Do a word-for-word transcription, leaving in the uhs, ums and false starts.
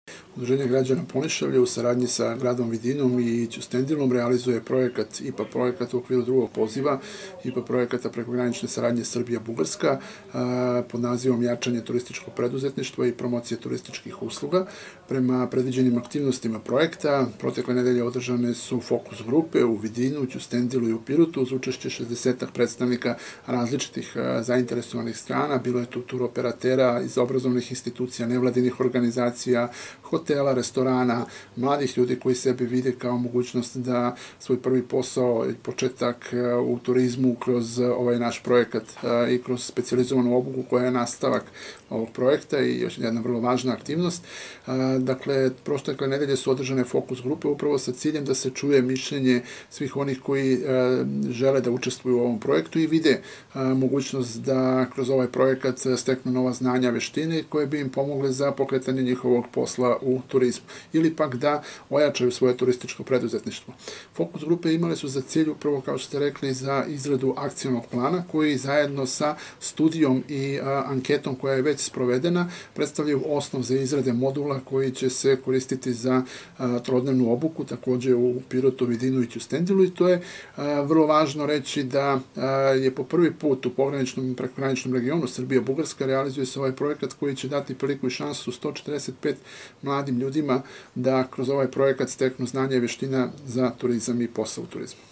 Udruženje građana Ponišavlje u saradnji sa gradom Vidinom i Ćustendilom realizuje projekat I P A projekat u okviru drugog poziva I P A projekata prekogranične saradnje Srbija-Bugarska pod nazivom Jačanje turističkog preduzetništva i promocije turističkih usluga. Prema predviđenim aktivnostima projekta, protekle nedelje održane su fokus grupe u Vidinu, Ćustendilu i u Pirotu uz učešće šezdesetak predstavnika različitih zainteresovanih strana. Bilo je tu turoperatera iz obrazovnih institucija, nevladinih organizacija, hotela, restorana, mladih ljudi koji sebe vide kao mogućnost da svoj prvi posao i početak u turizmu kroz ovaj naš projekat i kroz specijalizovanu obuku koja je nastavak ovog projekta i još jedna vrlo važna aktivnost. Dakle, prošle nedelje su održane fokus grupe upravo sa ciljem da se čuje mišljenje svih onih koji žele da učestvuju u ovom projektu i vide mogućnost da kroz ovaj projekat steknu nova znanja, veštine koje bi im pomogle za pokretanje njihovog posla u turizmu ili pak da ojačaju svoje turističko preduzetništvo. Fokus grupe imale su za cilj upravo, kao što ste rekli, za izradu akcionog plana koji zajedno sa studijom i anketom koja je već sprovedena predstavljaju osnov za izrade modula koji će se koristiti za trodnevnu obuku, takođe u Pirotu, Vidinu i Ćustendilu i to je vrlo važno reći da je po prvi put u pograničnom i prekograničnom regionu Srbija-Bugarska realizuje se ovaj projekat koji će dati priliku i šansu sto četrdeset pet mladim ljudima da kroz ovaj projekat steknu znanja i veština za turizam i posao u turizmu.